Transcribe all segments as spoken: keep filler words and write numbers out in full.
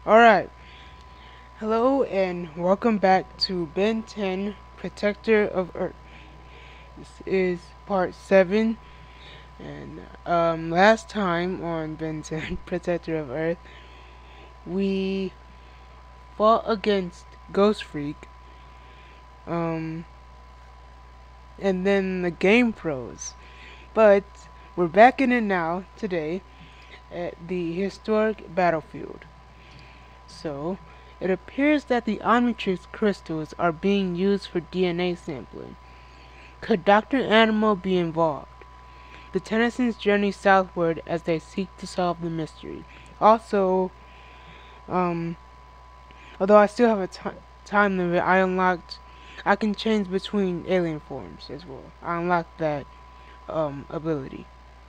Alright, hello and welcome back to Ben ten, Protector of Earth. This is part seven, and um, last time on Ben ten, Protector of Earth, we fought against Ghost Freak, um, and then the game froze. But we're back in it now, today, at the historic battlefield. So, it appears that the Omnitrix crystals are being used for D N A sampling. Could Doctor Animal be involved? The Tennysons journey southward as they seek to solve the mystery. Also, um, although I still have a ti time limit, I unlocked. I can change between alien forms as well. I unlocked that um, ability.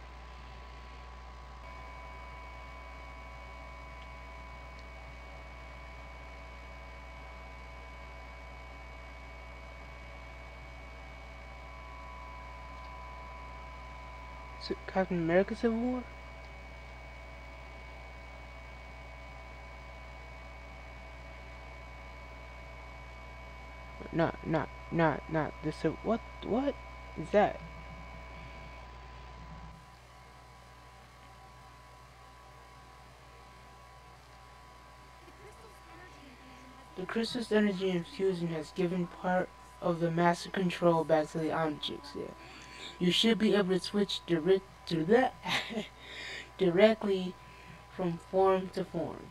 So, Captain America Civil War? Not, not, not, not the Civil. What? What is that? The crystal's energy infusion has given part of the master control back to the Omnitrix. Yeah. You should be able to switch direct to that directly from form to form.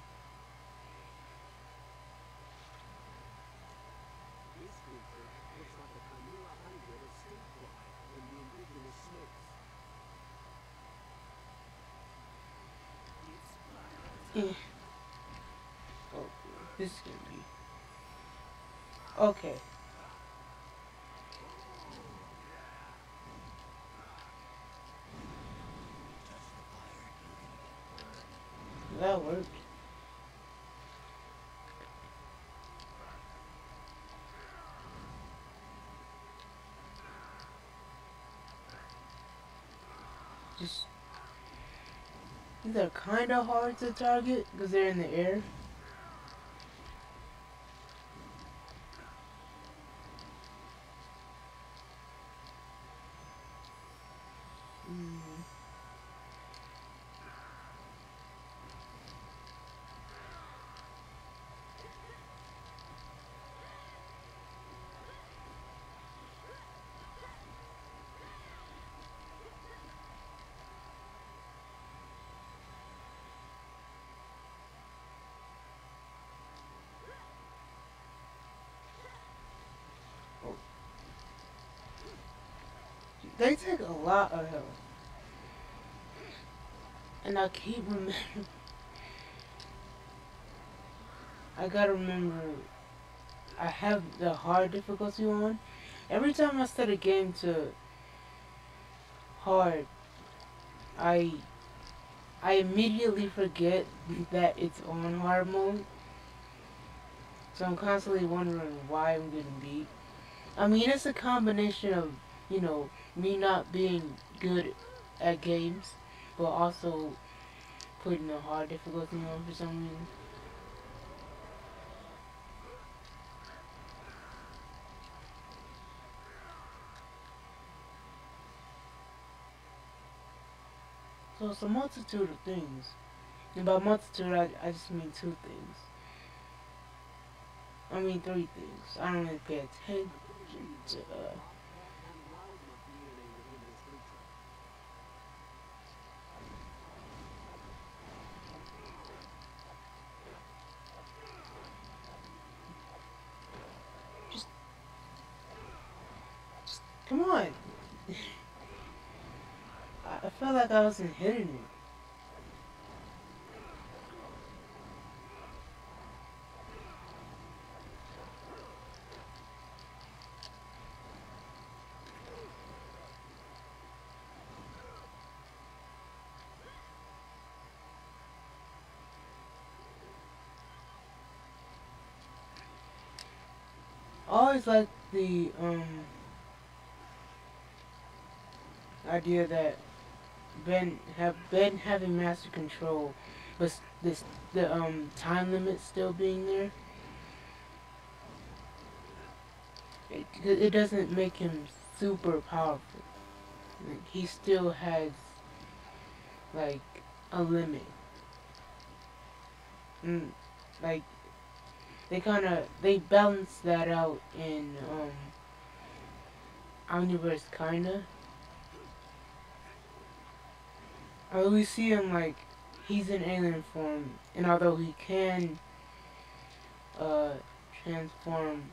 Eh. Oh, this is gonna be okay. That worked. Just these are kind of hard to target because they're in the air. Mm. Oh. They take a lot of health, and I keep remembering. I gotta remember. I have the hard difficulty on. Every time I set a game to hard, I I immediately forget that it's on hard mode. So I'm constantly wondering why I'm getting beat. I mean, it's a combination of, you know, me not being good at games, but also putting a hard difficulty on for some reason. So it's a multitude of things. And by multitude, I, I just mean two things. I mean three things. I don't really pay attention to, uh, just, just, come on. I, I felt like I wasn't hitting it. I always like the, um, idea that Ben have Ben having master control but this the um time limit still being there, it, it doesn't make him super powerful. Like, he still has like a limit. Mm, like they kind of they balance that out in um Omniverse kinda. Uh, we see him like he's in alien form, and although he can uh transform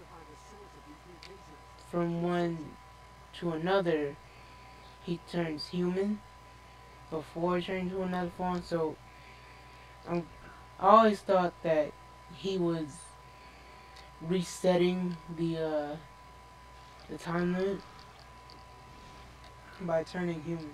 from one to another, he turns human before turning to another form. So um, I always thought that he was resetting the uh the time limit by turning human.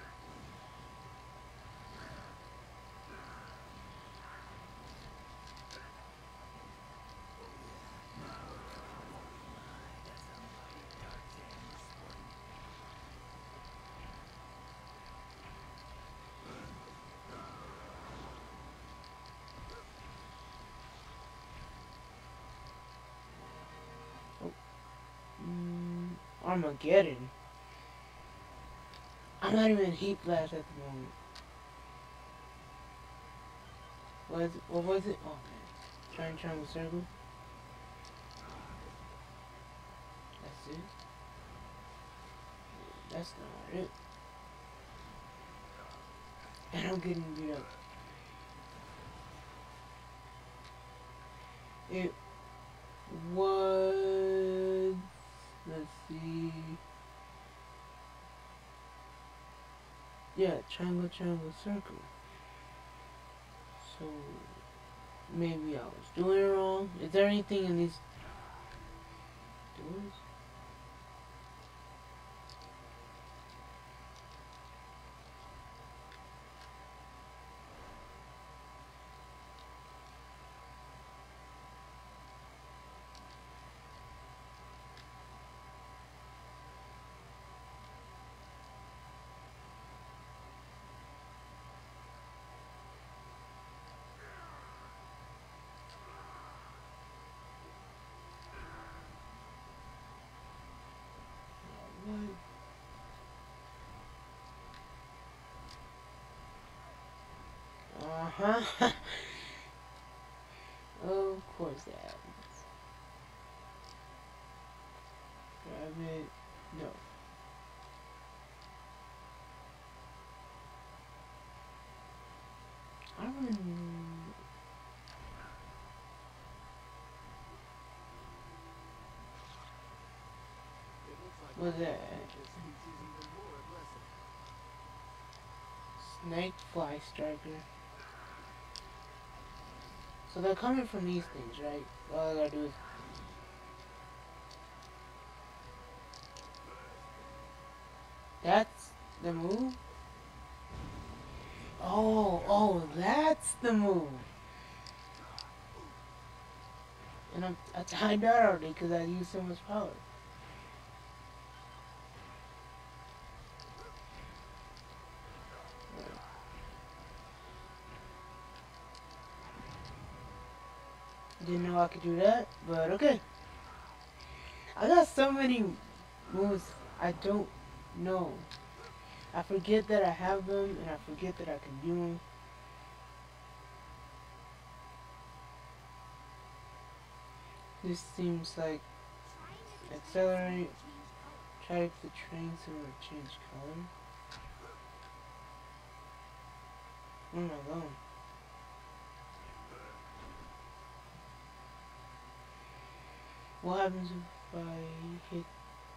Mm, Armageddon. I'm not even in heat flash at the moment. What, is it? What was it? Oh man. Trying triangle circle. That's it. That's not it. And I'm getting beat up. It was. Let's see. Yeah, triangle, triangle, circle. So maybe I was doing it wrong. Is there anything in these doors? What? Uh huh. Of course that happens. Grab it. No. I don't even. What's that? Snake fly striker. So they're coming from these things, right? All I gotta do is. That's the move? Oh, oh, that's the move. And I'm, I timed out already because I used so much power. Didn't know I could do that, but okay. I got so many moves I don't know. I forget that I have them, and I forget that I can do them. This seems like accelerate, try the train so it'll change color. Where am I going? What happens if I hit?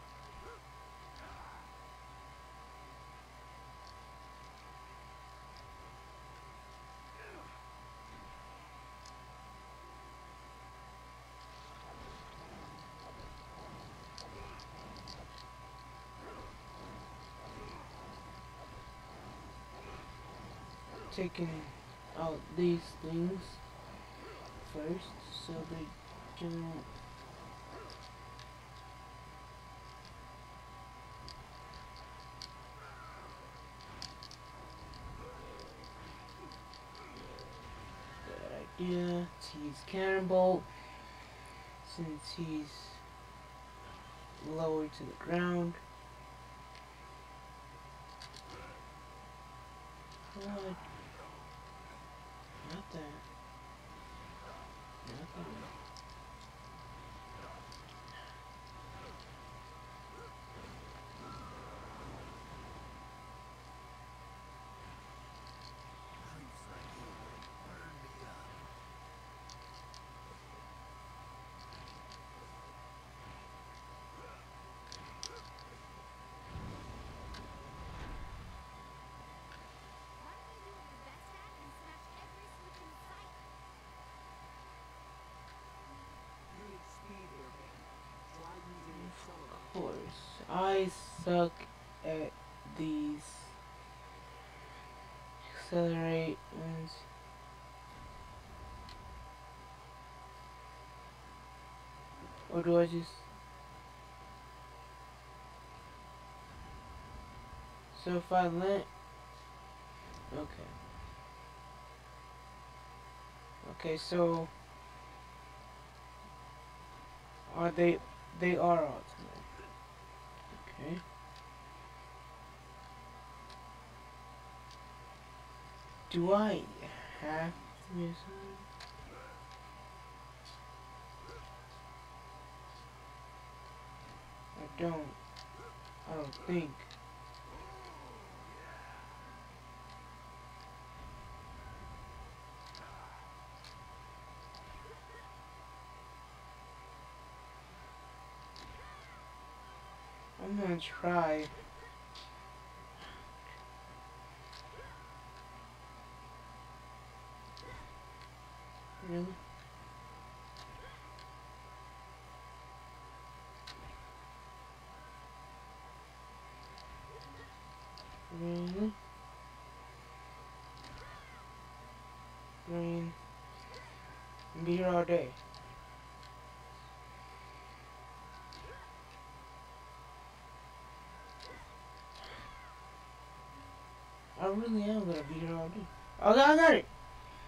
Taking out these things first so they don't. Yeah, let's use Cannonbolt since he's lowered to the ground. What? Not that. Not that. Of course, I suck at these accelerate ones. Or do I just... So if I land... Okay. Okay, so... Are they... They are ultimate. Okay. Do I have to miss one? I don't. I don't think. I'm gonna try. Really? Really? Green. Be here all day. I really am gonna be here all day. Okay, I got it!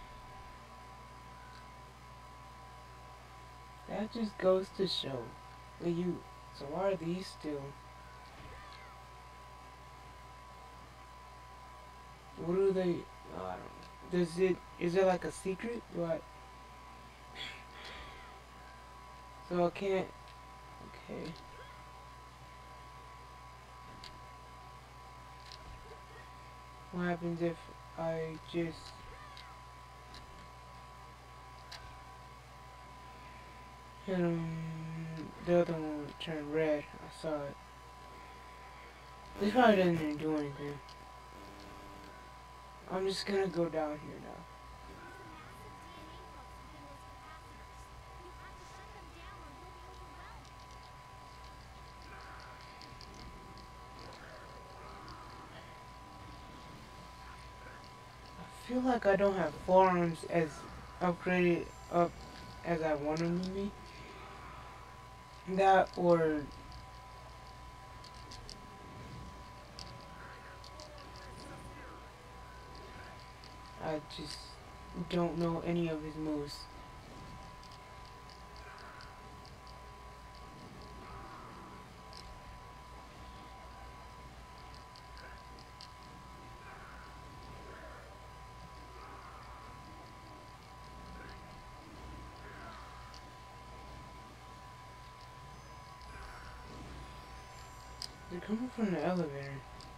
That just goes to show that you... So why are these still... What do they... Oh, I don't know. Does it... Is there like a secret? Do I... So I can't... Okay. What happens if I just... hit him... The other one would turn red. I saw it. This probably doesn't even do anything. I'm just gonna go down here now. I feel like I don't have forearms as upgraded up as I want them to be. That or I just don't know any of his moves. They're coming from the elevator.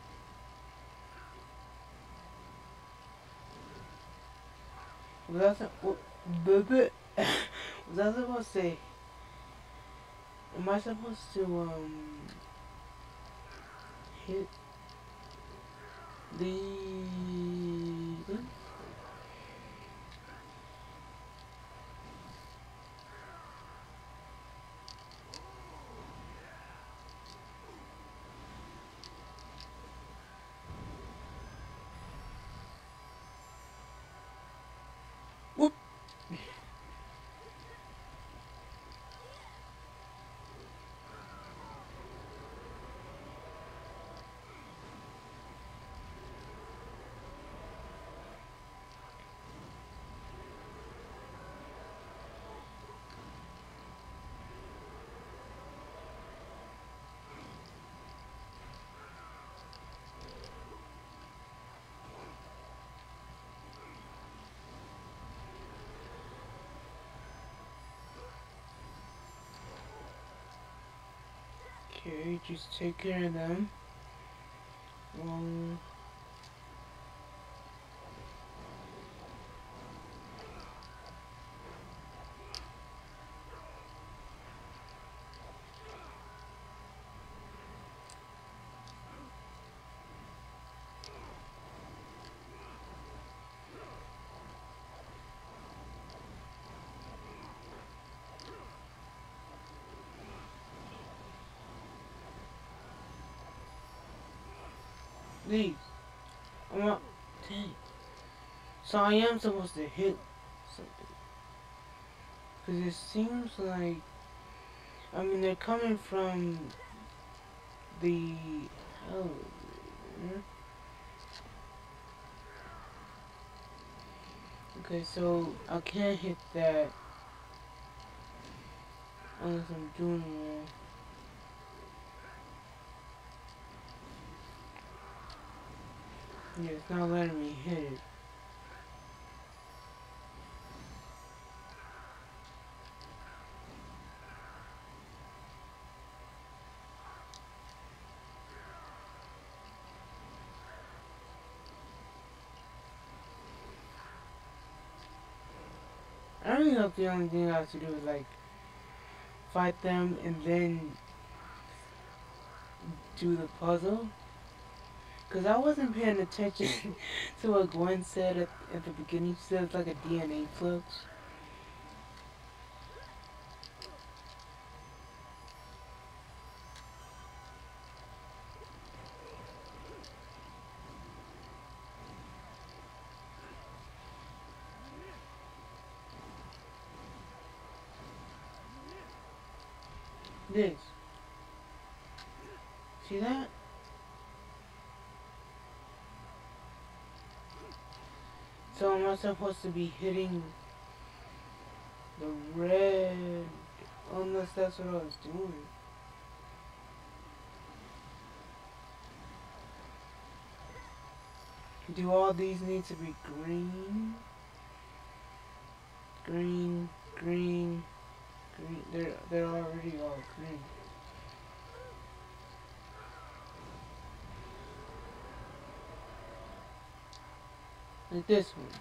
Was that what? Was I supposed to say? Am I supposed to um hit the? Whoop! Okay, just take care of them. Um, please. I'm not. Dang. So I am supposed to hit something. Because it seems like. I mean, they're coming from the. Oh. Okay, so I can't hit that unless I'm doing it wrong. Yeah, it's not letting me hit it. I really hope the only thing I have to do is like fight them and then do the puzzle. Cause I wasn't paying attention to what Gwen said at, at the beginning. She said it's like a D N A flux. This. See that? So am I supposed to be hitting the red? Unless that's what I was doing. Do all these need to be green? Green, green, green. They're they're already all green. Like this one.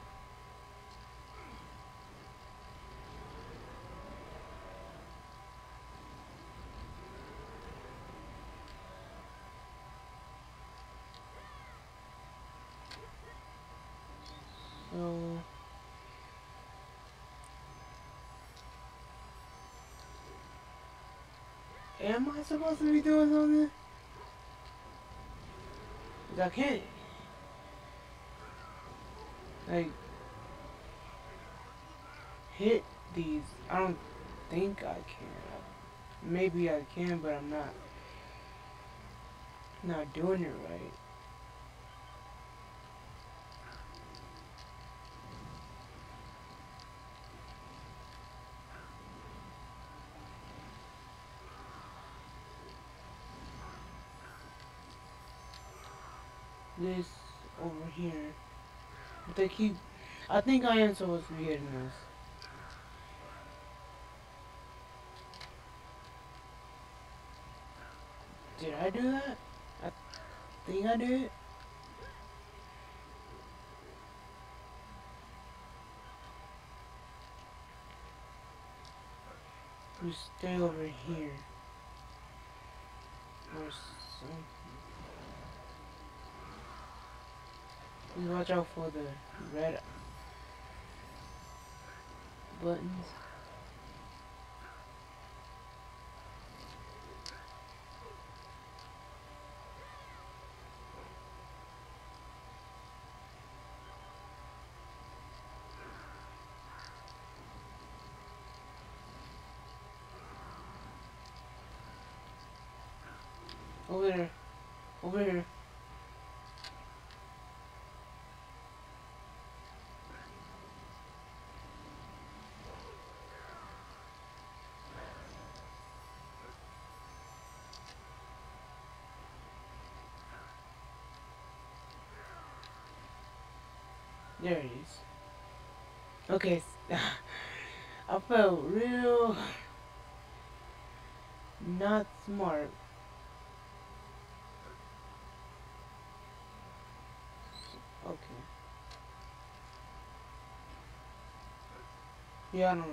So am I supposed to be doing something? 'Cause I can't like hit these. I don't think I can. Maybe I can, but I'm not not doing it right. This over here. But they keep. I think I am supposed to be hitting this. Did I do that? I think I did. You stay over here. Or something. Please watch out for the red buttons. Over there. Over here. There it is. Okay. I felt real not smart Yeah, I don't know.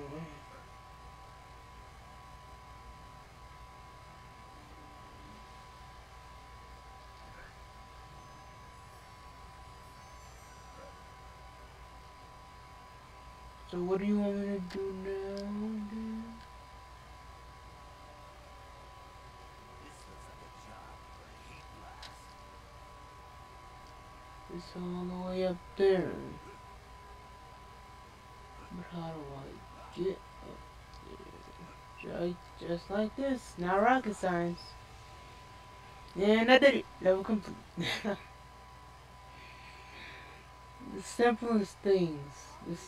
So what do you want me to do now? It's all the way up there. But how do I get up there? Just, just like this. Now rocket science. And I did it. Level complete. The simplest things. This,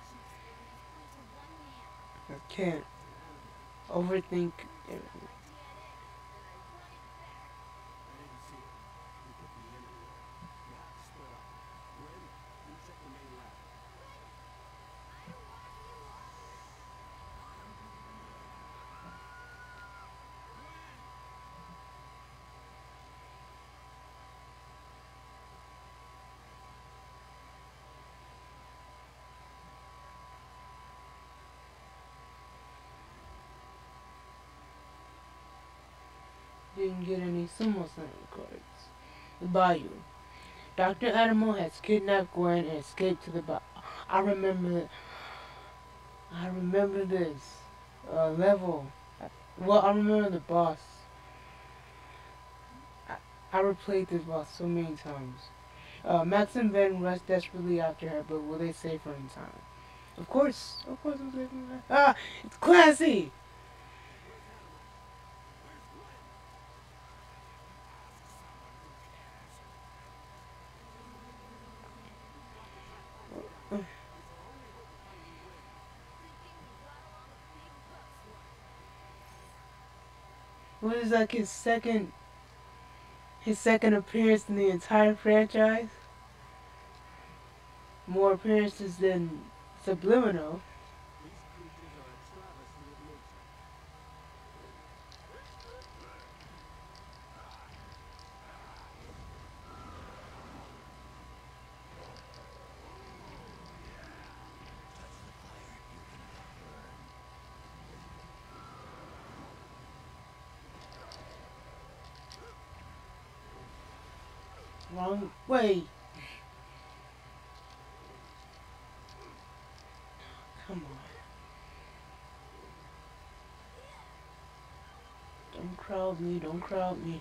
I can't overthink everything. Didn't get any sumo sign cards. The Bayou. Doctor Animal has kidnapped Gwen and escaped to the Bayou. I remember. I remember this uh, level. Well, I remember the boss. I, I replayed this boss so many times. Uh, Max and Ben rush desperately after her, but will they save her in time? Of course, of course I'm saving her. Ah, it's classy. What is like his second, his second appearance in the entire franchise? More appearances than Subliminal. Wrong way. Come on. Don't crowd me, don't crowd me.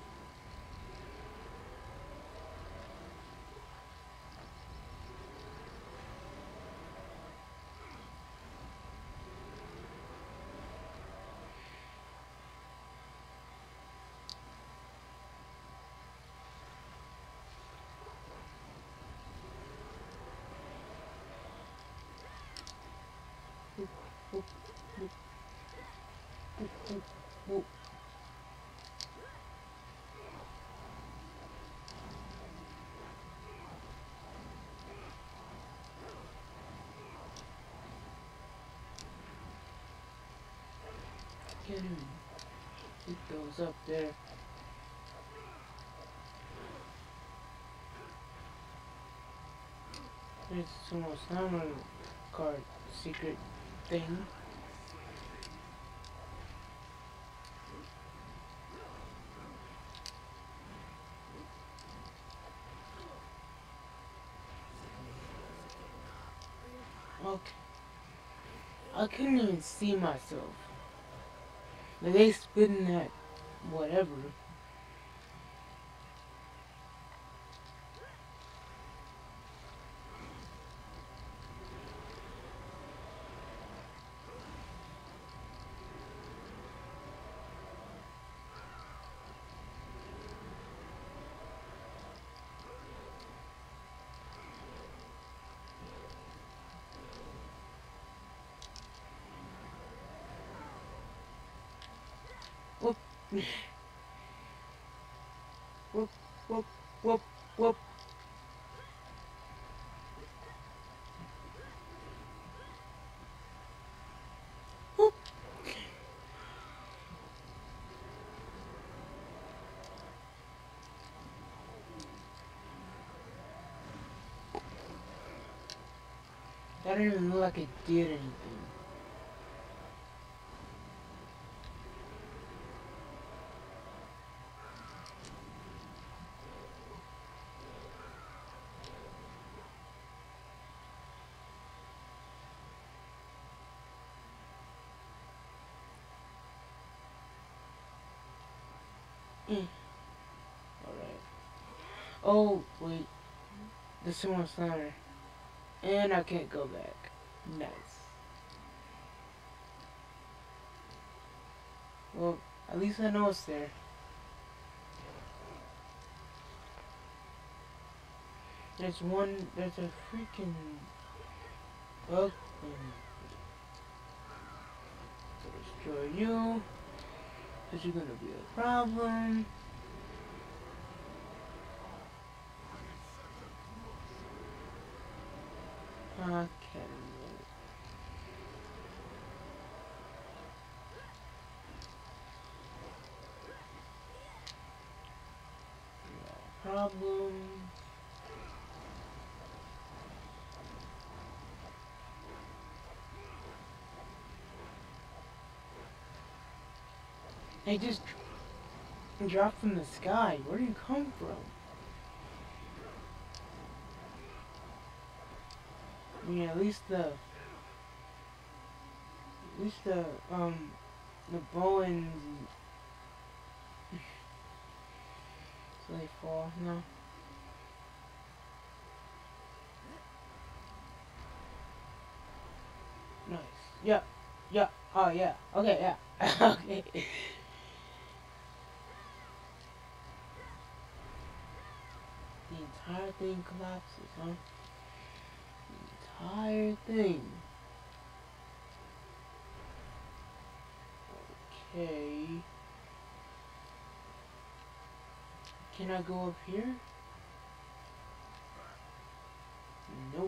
Can't even get those up there. There's some more Summer card secret thing. Okay. I couldn't even see myself. Like they spitting that whatever. Whoop. Whoop, whoop, whoop, whoop. Whoop. That didn't even look like it did anything. Mm. Alright. Oh, wait. This is more center. And I can't go back. Nice. Well, at least I know it's there. There's one, there's a freaking bug thing to destroy you. Cause you're gonna be a problem. Okay. No problem. They just dropped from the sky. Where do you come from? I mean, at least the, at least the, um, the Bowens, so they fall. No. Nice. Yeah. Yeah. Oh, yeah. Okay, yeah. Okay. The entire thing collapses, huh? The entire thing. Okay. Can I go up here? Nope.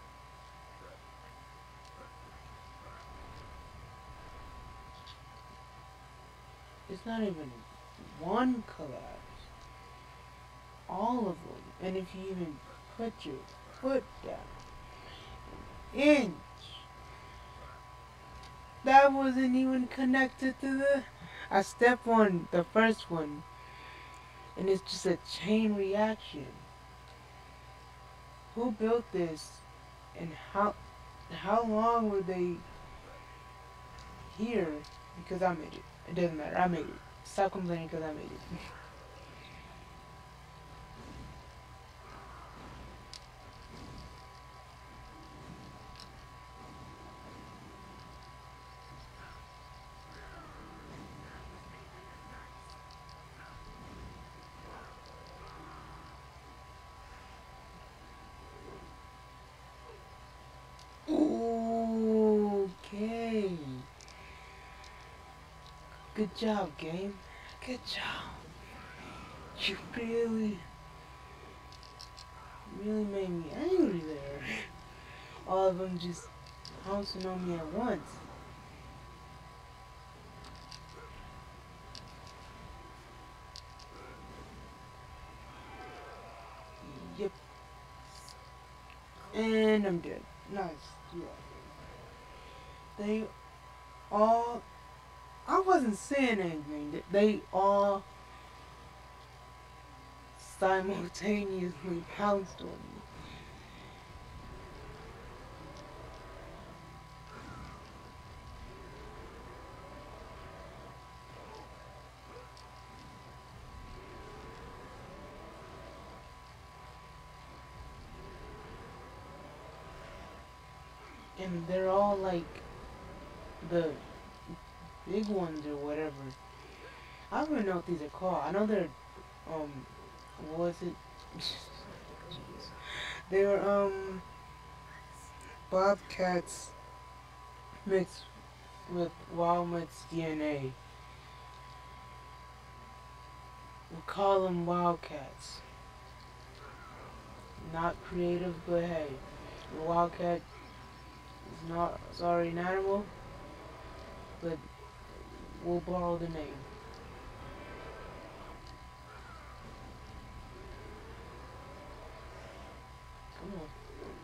It's not even one collapse. All of them. And if you even put your foot down, an inch, that wasn't even connected to the... I step on the first one, and it's just a chain reaction. Who built this, and how how long were they here? Because I made it. It doesn't matter. I made it. Stop complaining because I made it. Okay. Good job, game. Good job. You really, really made me angry there. All of them just pouncing on me at once. Yep. And I'm dead. Nice. Yeah. They all... I wasn't saying anything. They all simultaneously pounced on me. And they're all like the big ones or whatever. I don't even know what these are called. I know they're, um, what was it? Jeez. They were, um, bobcats mixed with Wildmutt's D N A. We call them wildcats. Not creative, but hey, the wildcat is not, sorry, an animal, but we'll borrow the name. Come on.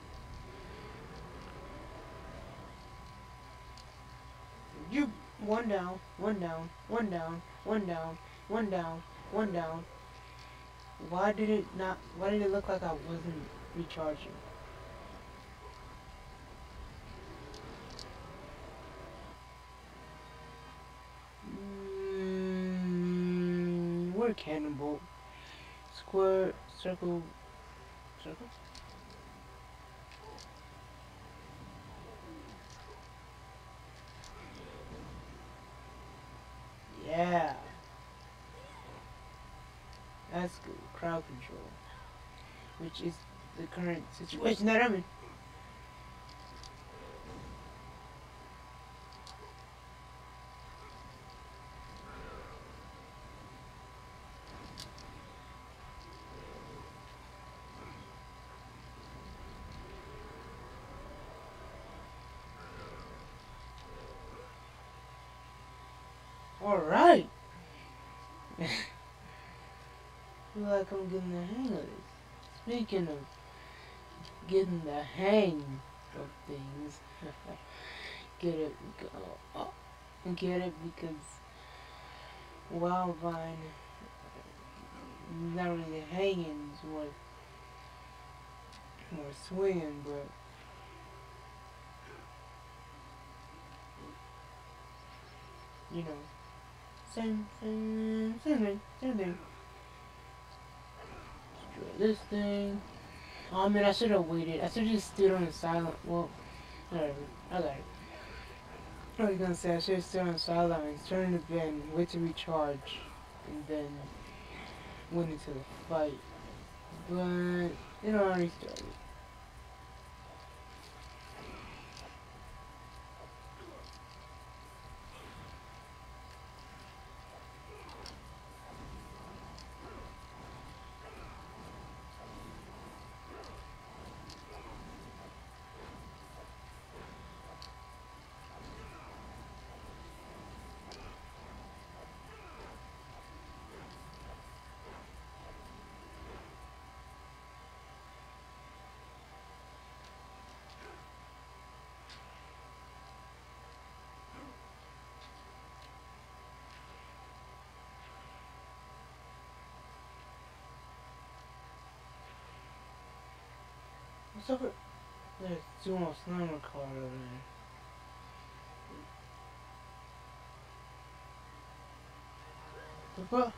You, one down, one down, one down, one down, one down, one down. Why did it not, why did it look like I wasn't recharging? Mm, where or cannonball. Square, circle, circle. Yeah, that's good. Crowd control, which is the current situation that I'm in. Alright. Feel like I'm getting the hang of this. Speaking of getting the hang of things, get it, uh, get it because Wildvine is not really hanging, it's more, more swinging, but you know, same, same, same thing, same thing. Destroy this thing. Oh man, I should have waited. I should have just stood on the silent. Well, whatever. I got it. I was gonna say I should have stood on the sidelines, turned the bend, wait to recharge, and then went into the fight. But it already started. What's up? There's two more slammer card over there. The fuck?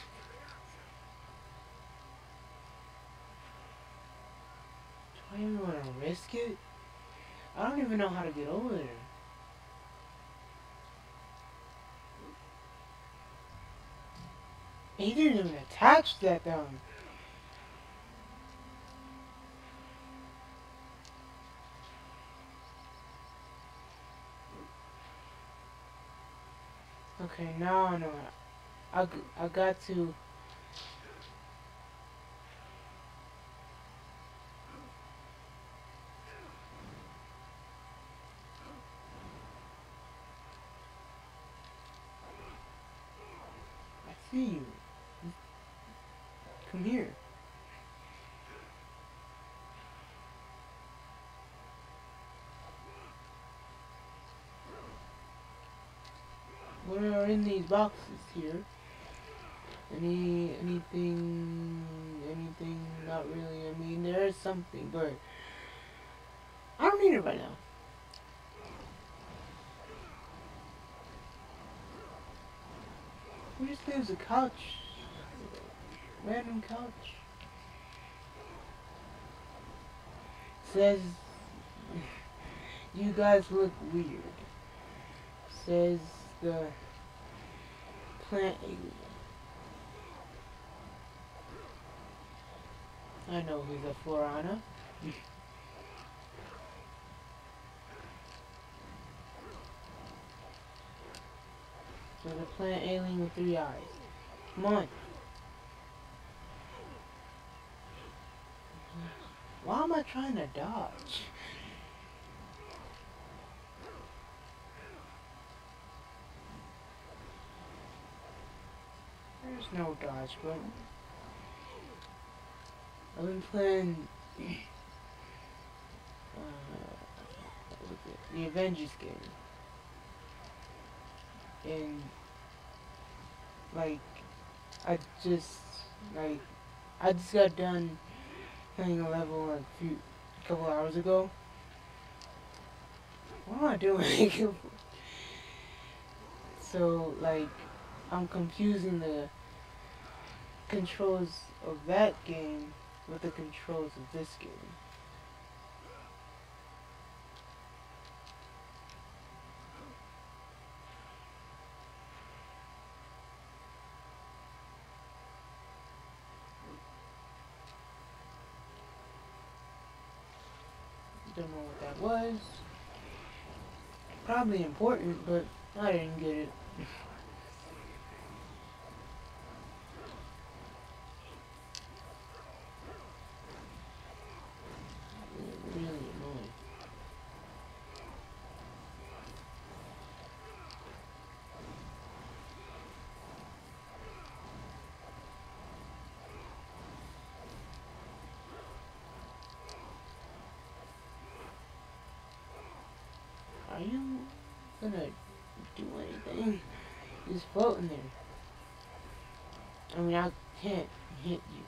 Do I even want to risk it? I don't even know how to get over there. He didn't even attach that down. Okay, now I know. I, I got to. I see you. Come here. What are in these boxes here? Any, anything, anything, not really. I mean, there is something, but I don't need it right now. Who just leaves a couch? Random couch. Says, you guys look weird. Says the plant alien. I know he's a Florana. So the plant alien with three eyes. Come on. Why am I trying to dodge? There's no dodge button. I've been playing uh, what was it? The Avengers game. And like I just like I just got done playing a level like a few couple hours ago. What am I doing? So like I'm confusing the controls of that game with the controls of this game. Don't know what that was. Probably important, but I didn't get it. Really annoying. Are you gonna do anything? Just floating there. I mean, I can't hit you.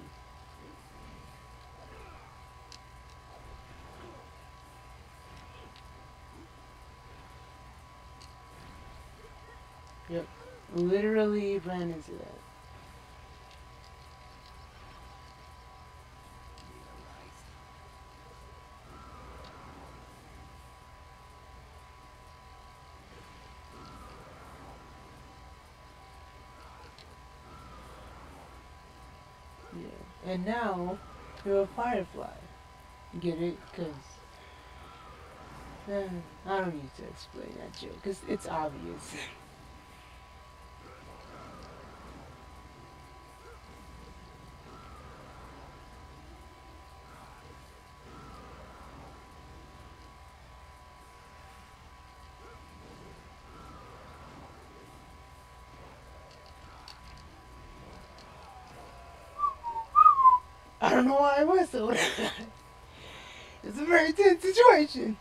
Yep. Literally ran into that. Yeah. And now, you're a firefly. Get it? Because, eh, I don't need to explain that joke, because it's obvious. I don't know why I whistled. It's a very tense situation.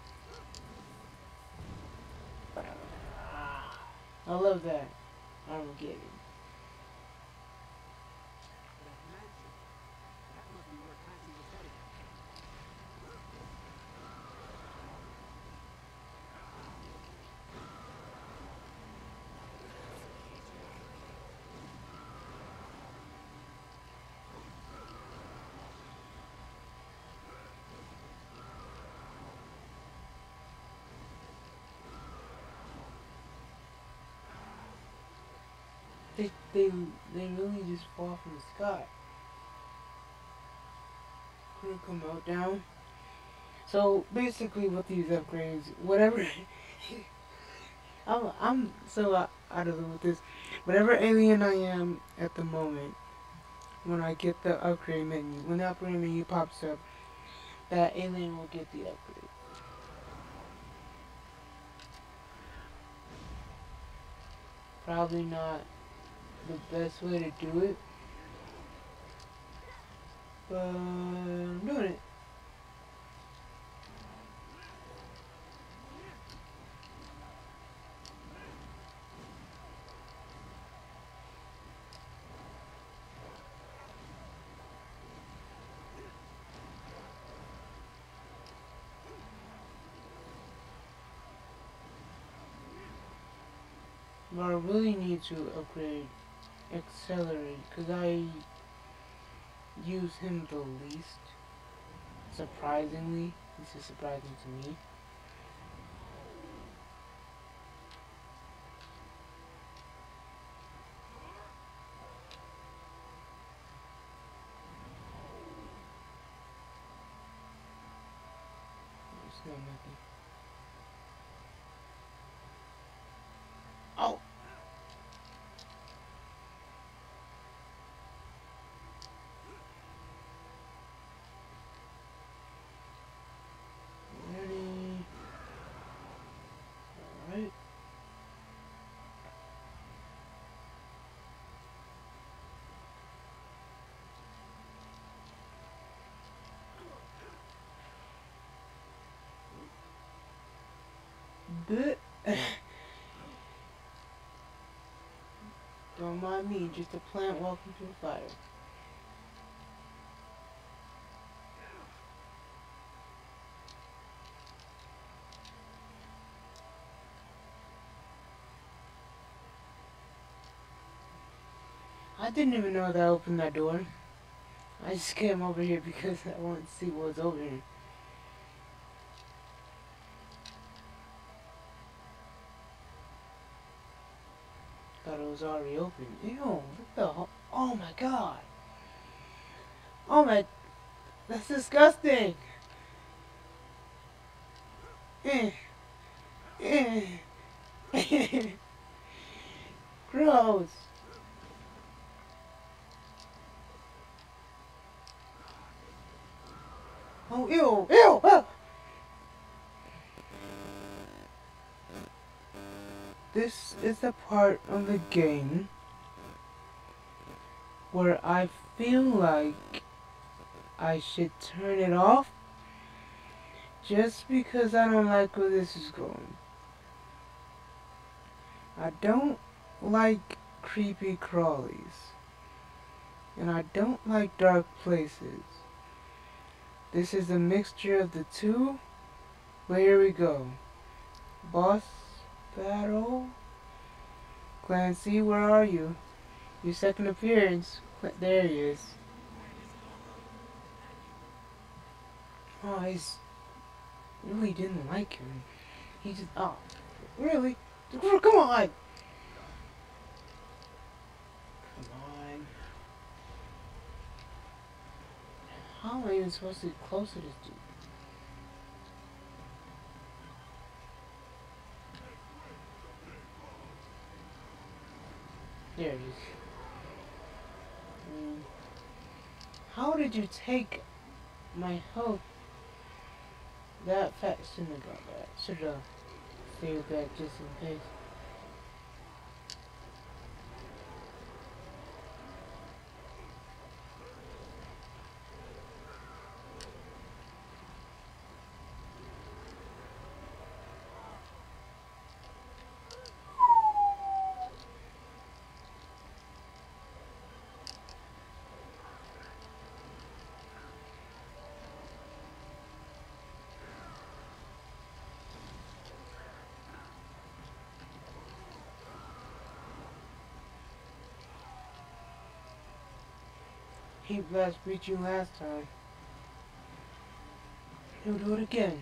I love that. I don't get it. They, they, they really just fall from the sky. Couldn't come out down. So basically, with these upgrades, whatever, I'm I'm so out out of it with this. Whatever alien I am at the moment, when I get the upgrade menu, when the upgrade menu pops up, that alien will get the upgrade. Probably not the best way to do it, but I'm doing it. But I really need to upgrade Accelerate, because I use him the least. Surprisingly, this is surprising to me. There's no nothing. Oh! Ready? Alright. Good. Don't mind me, just a plant walking through fire. I didn't even know that I opened that door. I just came over here because I wanted to see what was over here. Thought it was already open. Ew, what the hell? Oh my god. Oh my, that's disgusting. Eh, eh, gross. Oh, ew, ew. Ah. This is the part of the game where I feel like I should turn it off just because I don't like where this is going. I don't like creepy crawlies, and I don't like dark places. This is a mixture of the two, but here we go. Boss battle. Clancy, where are you? Your second appearance. There he is. Oh, he's really didn't like him. He just, oh, really? Come on! Come on! How am I even supposed to get close to this dude? There it is. Mm. How did you take my health that fast? Shouldn't have got that. Should have saved that just in case. Heat Blast beat you last time. He'll do it again.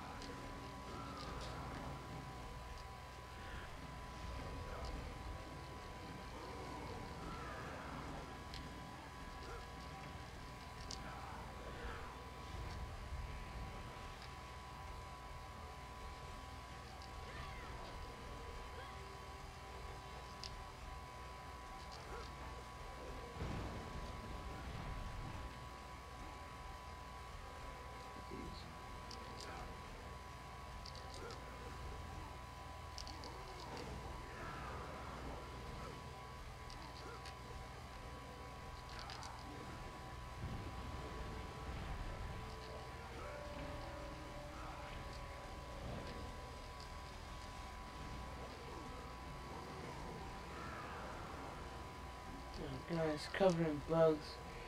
Oh god, it's covered in bugs.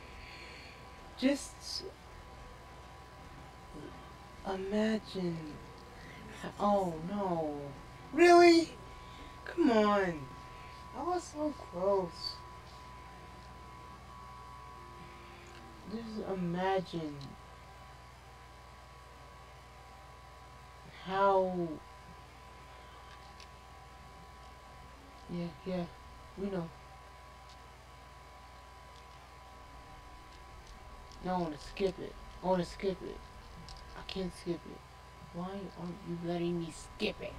Just imagine. Oh no. Really? Come on. I was so close. Just imagine how. Yeah, yeah, we know. No, I want to skip it. I want to skip it. I can't skip it. Why aren't you letting me skip it?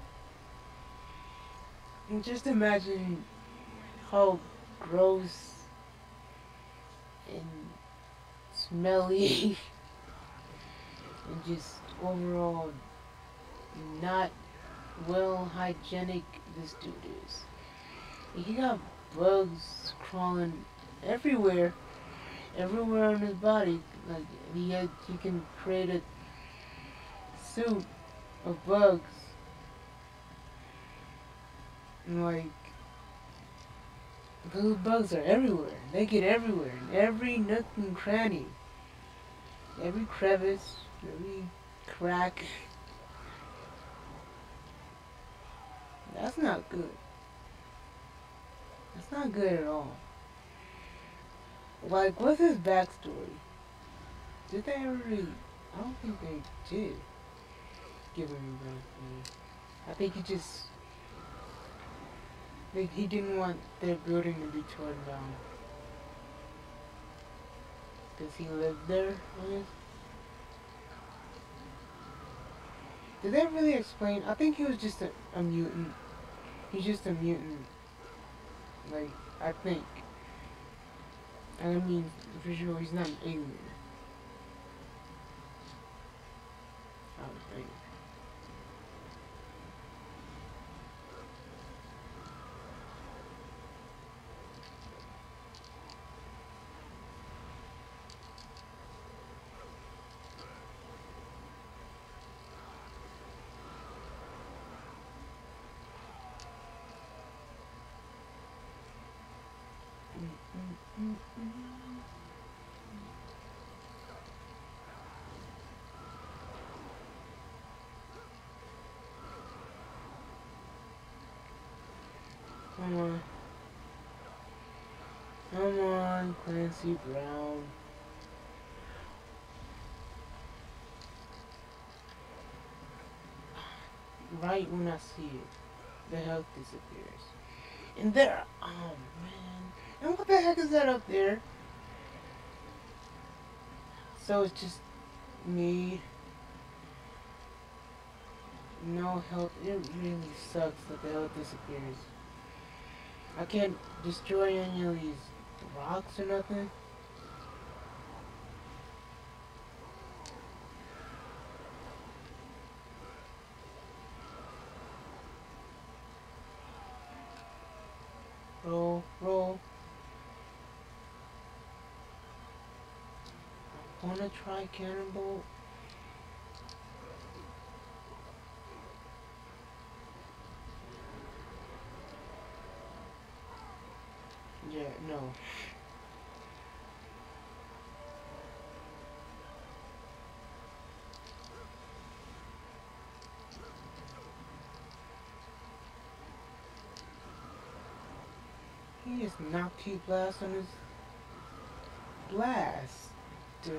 And just imagine how gross and smelly and just overall not well hygienic this dude is. He got bugs crawling everywhere, everywhere on his body. Like he had, he can create a suit of bugs. And like those bugs are everywhere. They get everywhere, in every nook and cranny, every crevice, every crack. That's not good. That's not good at all. Like, what's his backstory? Did they ever really? I don't think they did give him a backstory. I think he just, like, he didn't want their building to be torn down. Because he lived there, I guess. Did they really explain? I think he was just a, a mutant. He's just a mutant. Like, I think. I mean, for sure, he's not an alien. I would think. Come on. Come on, Clancy Brown. Right when I see it, the health disappears. And there, oh man. And what the heck is that up there? So it's just me. No health. It really sucks that the health disappears. I can't destroy any of these rocks or nothing. Roll, roll. I wanna try cannonball. Yeah, no. He just knocked Key Blast on his blast. Duh.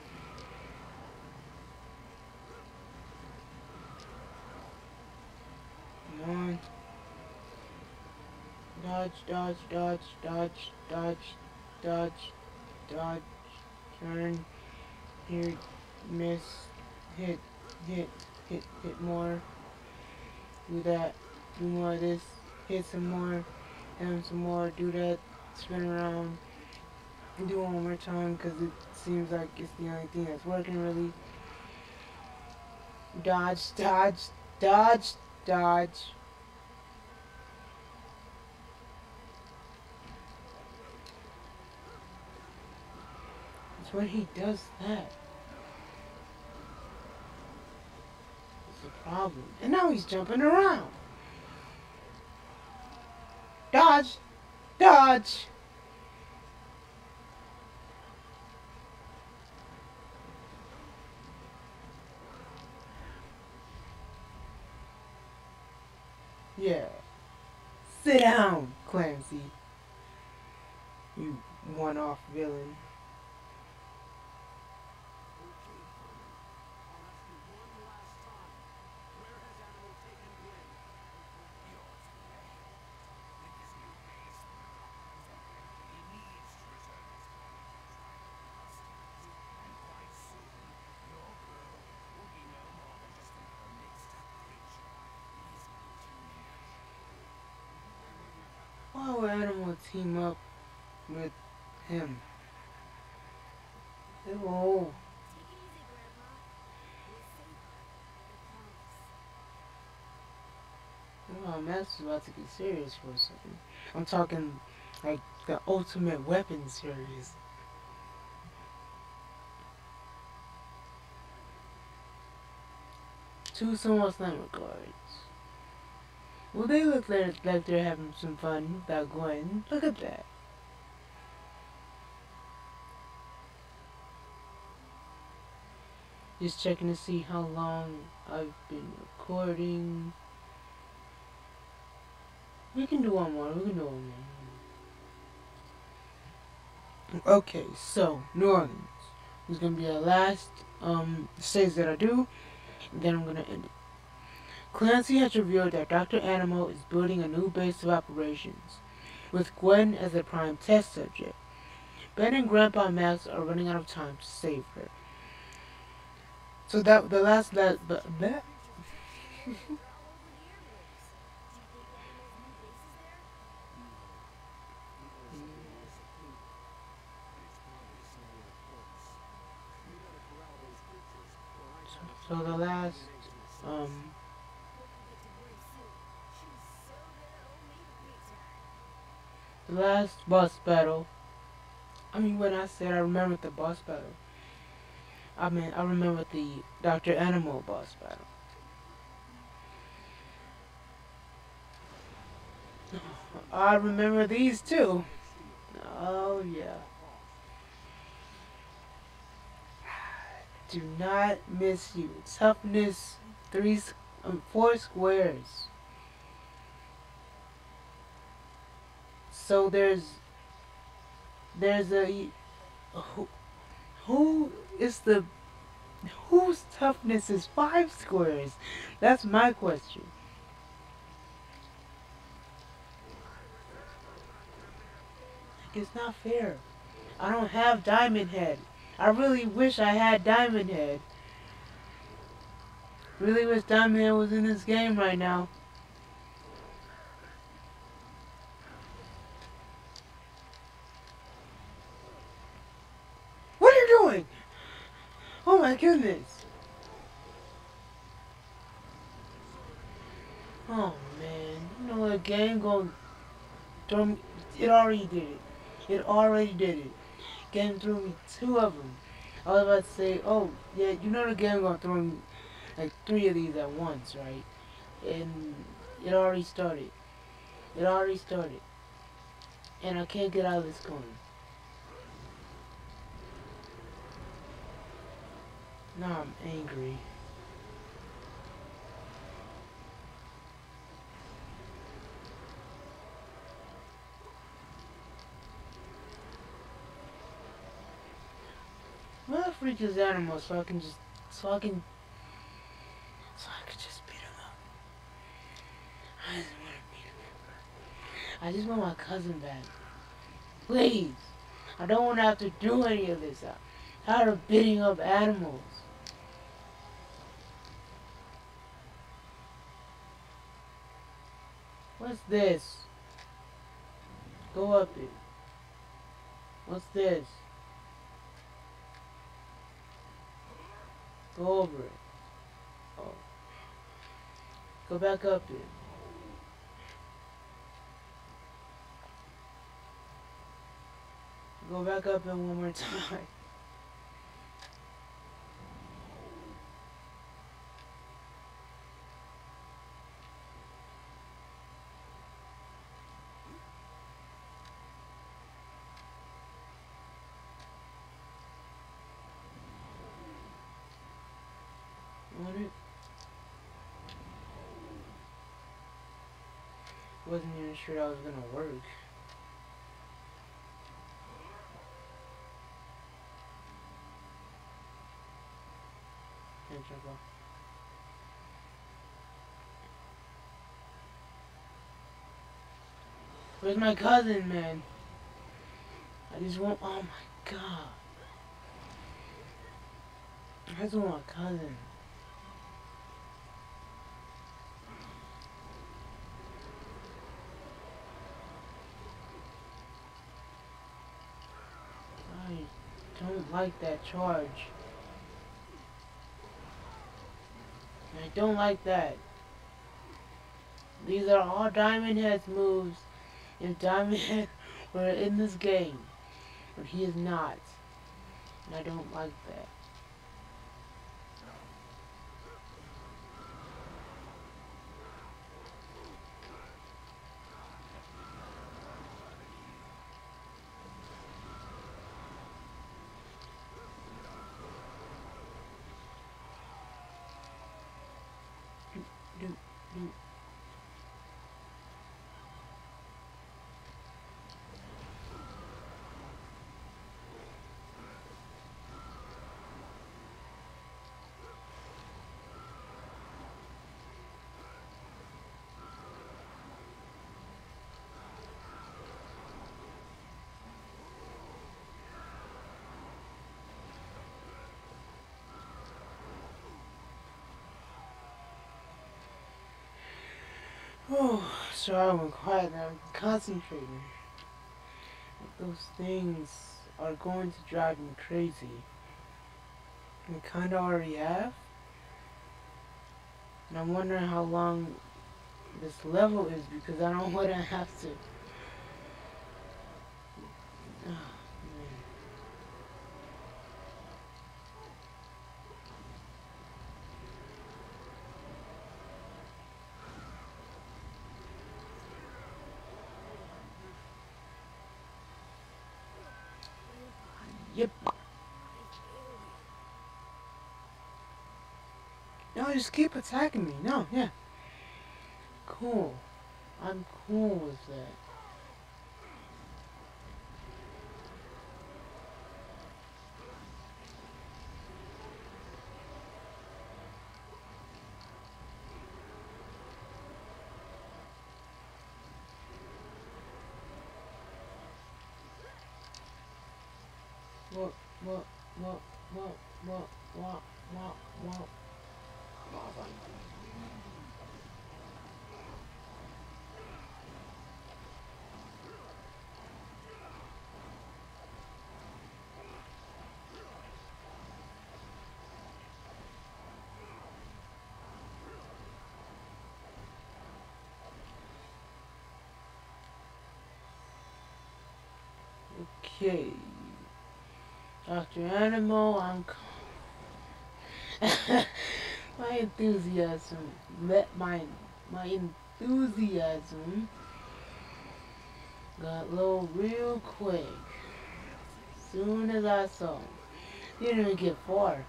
Come on. Dodge, dodge, dodge, dodge, dodge, dodge, dodge, turn, here, miss, hit, hit, hit, hit more, do that, do more of this, hit some more, hit some more, do that, spin around, do it one more time because it seems like it's the only thing that's working really. Dodge, dodge, dodge, dodge. When he does that, it's a problem. And now he's jumping around. Dodge! Dodge! Yeah. Sit down, Clancy. You one-off villain. Why would Animal team up with him? Oh. Oh, Matt's about to get serious for a second. I'm talking like the Ultimate Weapon series. Two somewhat sniper guards. Well, they look like, like they're having some fun without Gwen. Look at that. Just checking to see how long I've been recording. We can do one more. We can do one more. Okay, so New Orleans is gonna be the last um states that I do, and then I'm gonna end it. Clancy has revealed that Doctor Animal is building a new base of operations, with Gwen as the prime test subject. Ben and Grandpa Max are running out of time to save her. So that the last that but that so the last um the last boss battle. I mean, when I said I remember the boss battle, I mean I remember the Doctor Animal boss battle. I remember these too. Oh yeah. Do not miss you. Toughness three um, four squares. So there's there's a who, who is the whose toughness is five squares? That's my question. Like, it's not fair. I don't have Diamond Head. I really wish I had Diamond Head. Really wish Diamond Head was in this game right now. What are you doing? Oh my goodness. Oh man. You know the game gonna throw me. It already did it. It already did it. Game threw me two of them. I was about to say, oh yeah, you know the game gonna throw me like three of these at once, right? And it already started. It already started. And I can't get out of this corner. Now I'm angry. I'm gonna freak this animal so I can just so I can so I can just beat him up. I just wanna beat him up. I just want my cousin back. Please. I don't wanna have to do any of this. I'm tired of beating up animals. What's this? Go up it. What's this? Go over it. Oh. Go back up it. Go back up it one more time. Want it? Wasn't even sure that was gonna work. Can't jump off. Where's my cousin, man? I just want. Oh my god. I just want my cousin. I don't like that charge. I don't like that. These are all Diamond Head's moves. If Diamond Head were in this game, but he is not. And I don't like that. Do, do. Oh, sorry, I'm quiet now. I'm concentrating. Those things are going to drive me crazy. We kinda already have. And I'm wondering how long this level is because I don't want to have to. Oh, man. Yep. No, just keep attacking me. No, yeah. Cool. I'm cool with that. What, what, what, what, what, what, what, what, what. Okay. Doctor Animal, I'm. my enthusiasm. Let my my enthusiasm got low real quick. Soon as I saw him. Didn't even get far.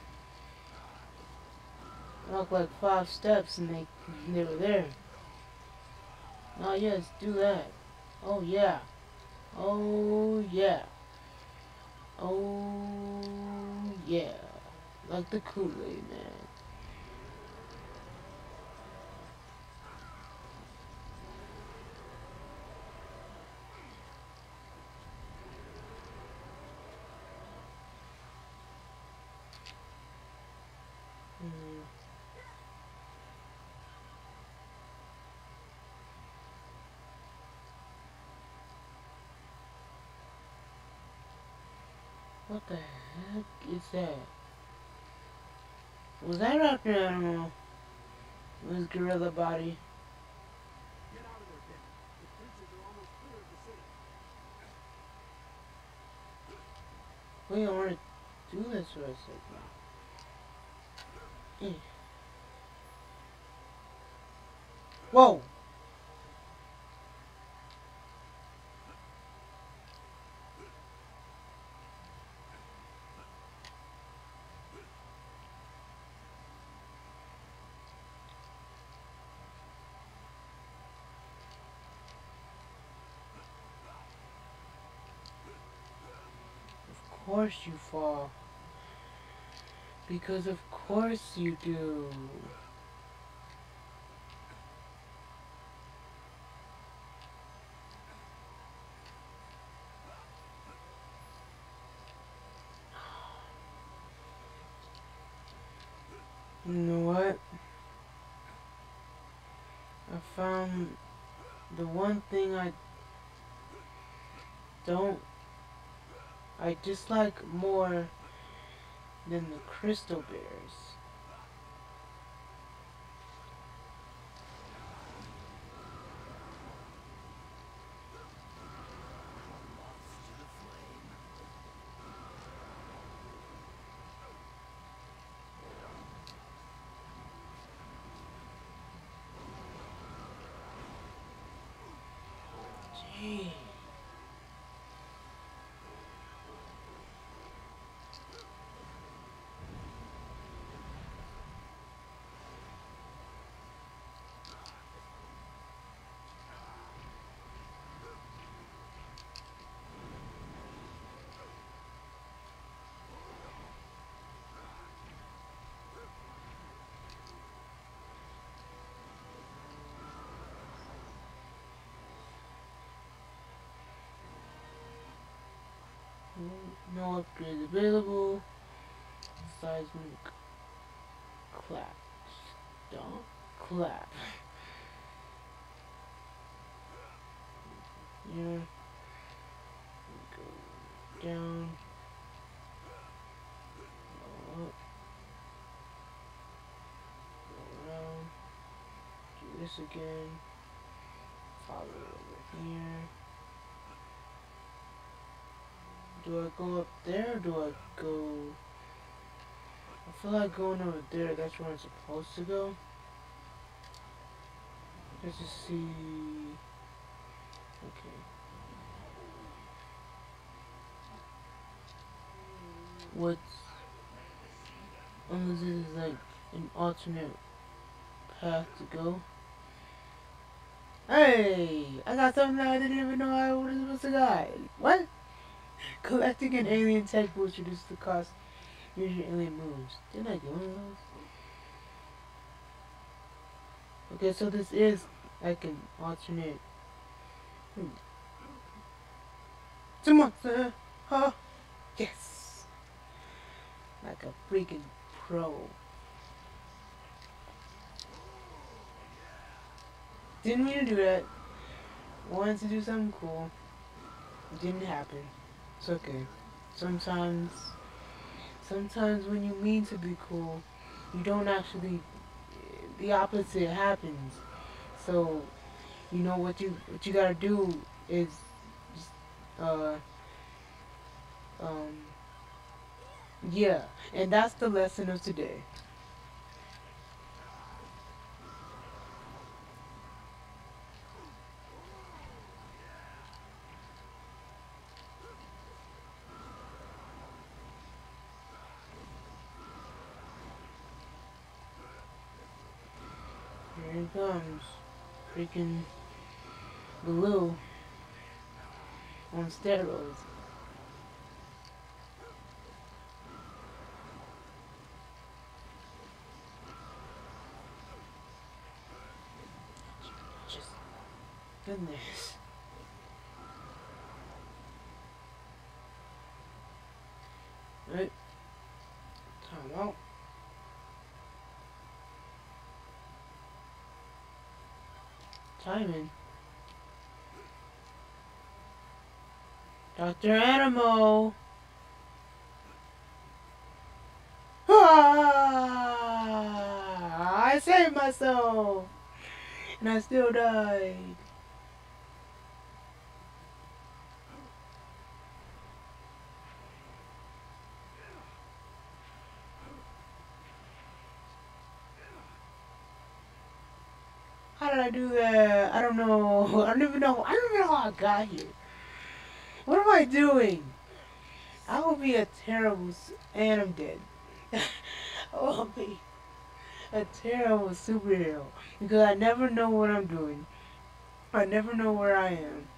Walked like five steps and they they were there. Oh yes, do that. Oh yeah. Oh yeah. Oh yeah. Like the Kool-Aid man. Mm, what the heck is that? Was that Doctor Animal with his gorilla body? Wait, I want to do this for a second. Eh. Whoa! Of course you fall. Because of course you do. You know what? I found the one thing I don't, I dislike more than the crystal bears. Gee. No upgrades available. Seismic clap. Don't clap. here. Go down. Go up. Go around. Do this again. Follow over here. Do I go up there or do I go... I feel like going over there, that's where I'm supposed to go. Let's just see... Okay. What's... Unless this is like an alternate path to go. Hey! I got something that I didn't even know I was supposed to get. What? Collecting an alien tech will reduce the cost. Use your alien moves. Didn't I get one of those? Okay, so this is like an alternate. Hmm. Two months, uh, huh? Yes! Like a freaking pro. Didn't mean to do that. Wanted to do something cool. Didn't happen. It's okay. Sometimes, sometimes when you mean to be cool, you don't actually, the opposite happens. So, you know what you, what you gotta do is, just, uh, um, yeah. And that's the lesson of today. Here he comes. Freaking glue on steroids. Just goodness. Right. Time out. Timing. Doctor Animal. Ah, I saved myself. And I still died. How did I do that? I don't know. I don't even know. I don't even know how I got here. What am I doing? I will be a terrible... And I'm dead. I will be a terrible superhero. Because I never know what I'm doing. I never know where I am.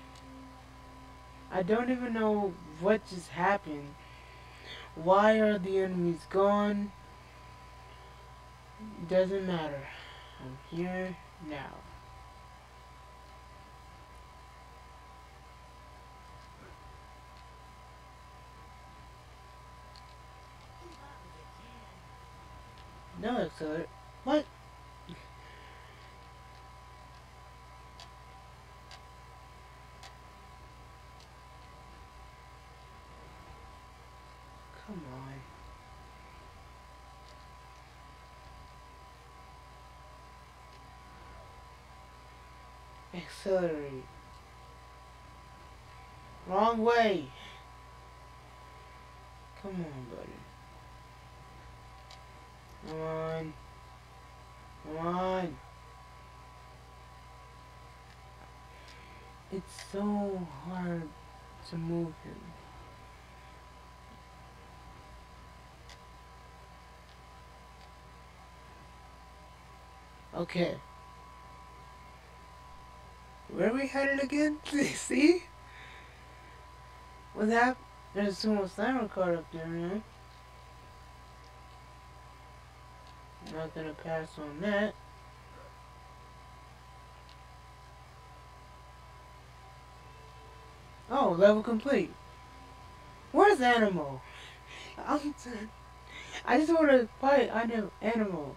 I don't even know what just happened. Why are the enemies gone? Doesn't matter. I'm here now. No accelerator. What? Come on. Accelerate. Wrong way. Come on, buddy. Come on. Come on. It's so hard to move him. Okay. Where are we headed again? See? What's happened? There's a sumo slammer card up there, man. Not gonna pass on that. Oh, level complete. Where's Animal? I'm t I just want to fight anim Animal.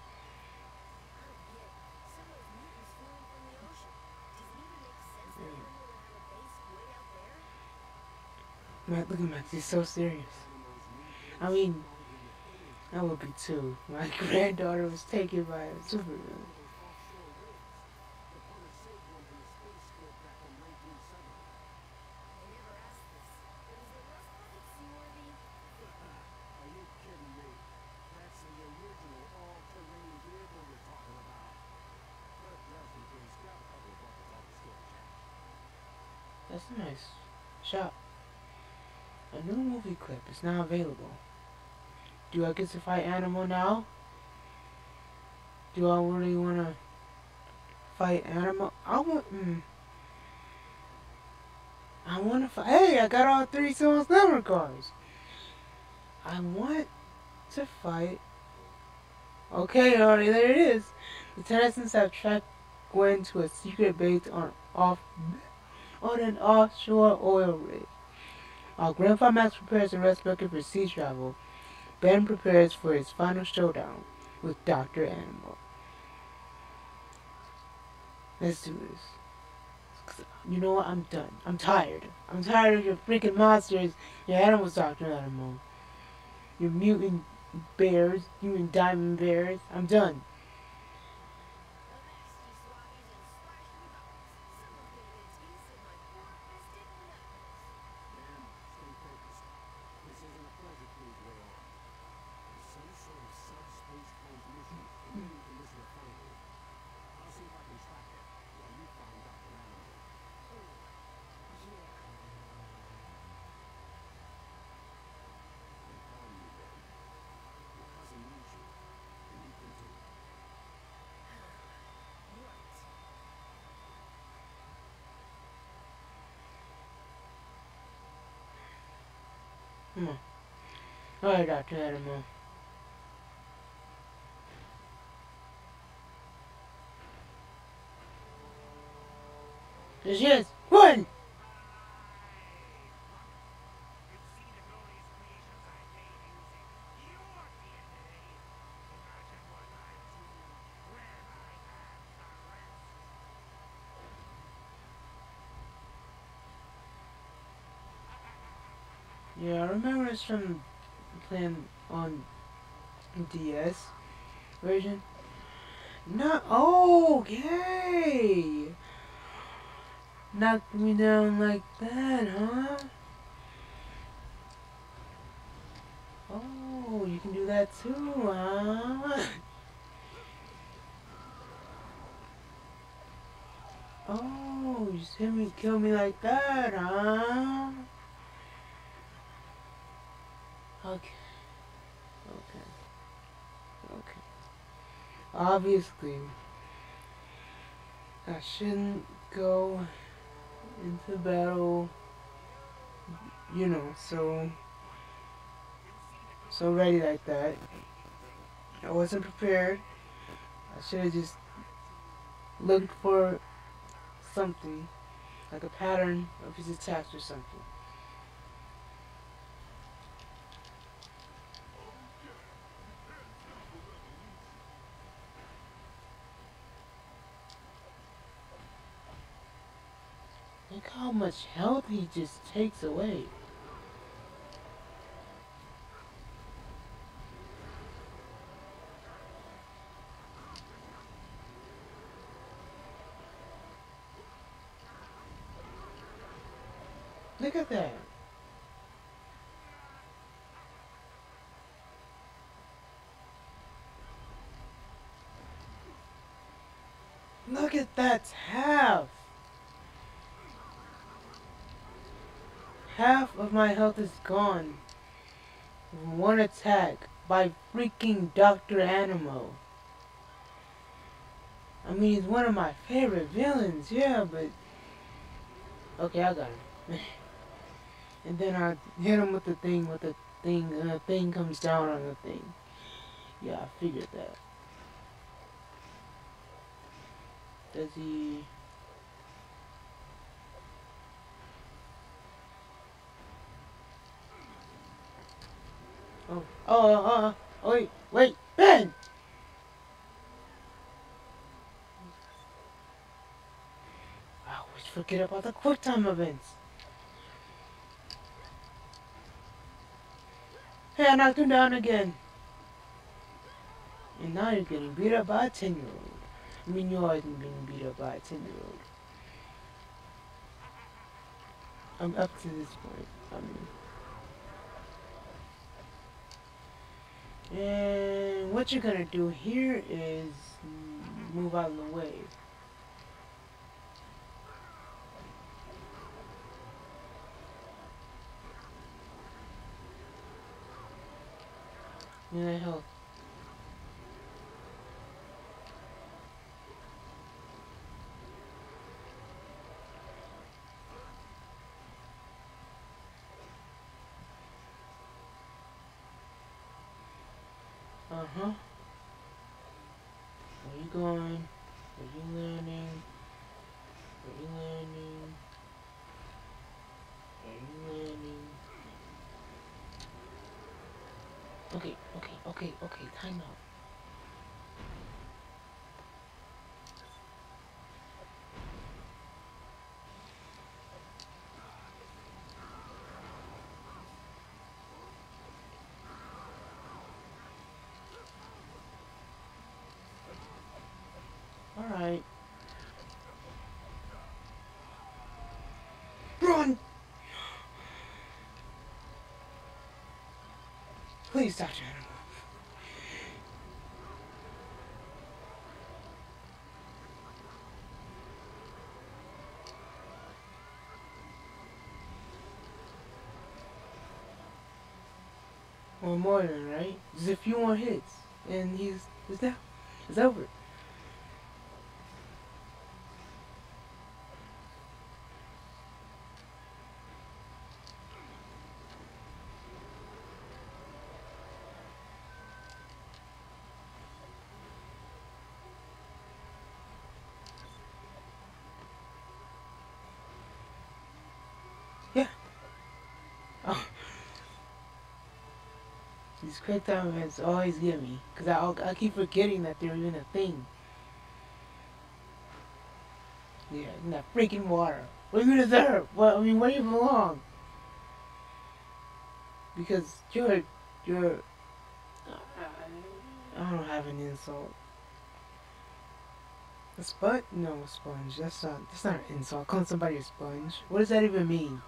Matt, look at Matt. He's so serious. I mean, I would be too. My granddaughter was taken by a supervillain. That's a nice shot. A new movie clip is now available. Do I get to fight Animal now? Do I really want to fight Animal? I want. Mm, I want to fight. Hey, I got all three Soul Slammer cards. I want to fight. Okay, alright, there it is. The Tennessons have tracked Gwen to a secret base on off on an offshore oil rig. While Grandpa Max prepares to rest Bucket for sea travel, Ben prepares for his final showdown with Doctor Animal. Let's do this. You know what? I'm done. I'm tired. I'm tired of your freaking monsters, your animals, Doctor Animal. Your mutant bears, mutant diamond bears. I'm done. Come on. Alright, Doctor Animal. There she is. Run! Yeah, I remember this from playing on D S version. Not okay. Knocked me down like that, huh? Oh, you can do that too, huh? Oh, you just hit me, kill me like that, huh? Okay, okay, okay. Obviously, I shouldn't go into battle, you know, so, so ready like that. I wasn't prepared. I should have just looked for something, like a pattern of his attacks or something. Look how much health he just takes away. Look at that. Look at that half. Half of my health is gone. One attack by freaking Doctor Animo. I mean, he's one of my favorite villains, yeah, but... Okay, I got him. And then I hit him with the thing, with the thing, and the thing comes down on the thing. Yeah, I figured that. Does he... Oh, oh, uh, uh, oh, wait, wait, Ben! I always forget about the quick time events. Hey, I knocked him down again. And now you're getting beat up by a ten-year-old. I mean, you're always being beat up by a ten-year-old. I'm up to this point. I mean, and what you're gonna do here is move out of the way. Yeah, health. Uh-huh. Where you going? Where you learning? Where you learning? Where you learning? Okay, okay, okay, okay, time out. Alright. Run! Please, Doctor Animal. Or more than, right? Just a few more hits. And he's, he's down. It's over. Yeah. Oh. These quick time events always get me. Because I, I keep forgetting that they're even a thing. Yeah, in that freaking water. What do you deserve? Well, I mean, where do you belong? Because you're, you're, I don't have an insult. A sponge? No, a sponge. That's not, that's not an insult. Calling somebody a sponge. What does that even mean?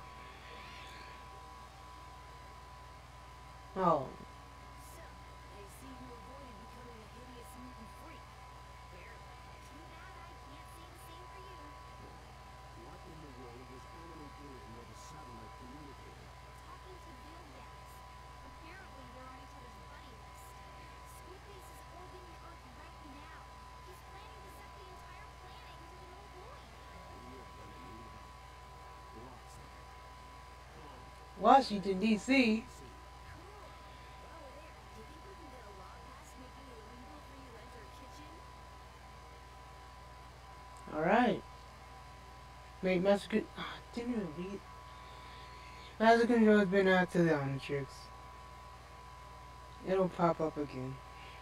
Oh. Washington, D C Alright. Wait, Master Control. Oh, didn't even read. Master Control has been out to the Omnitrix. It'll pop up again.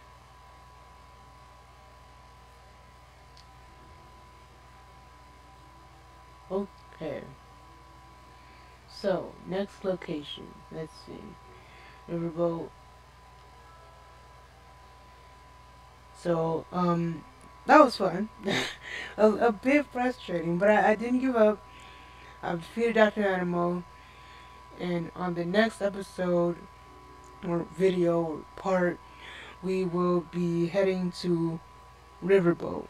Okay. So, next location. Let's see. Riverboat. So, um, that was fun. a, a bit frustrating, but I, I didn't give up. I defeated Doctor Animal. And on the next episode, or video, or part, we will be heading to Riverboat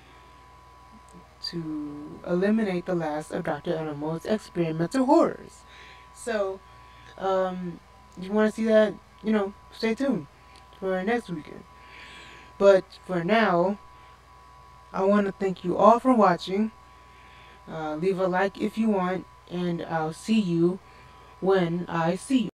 to eliminate the last of Doctor Animal's experimental horrors. So, um, if you want to see that, you know, stay tuned for next weekend. But for now, I want to thank you all for watching. Uh, leave a like if you want, and I'll see you when I see you.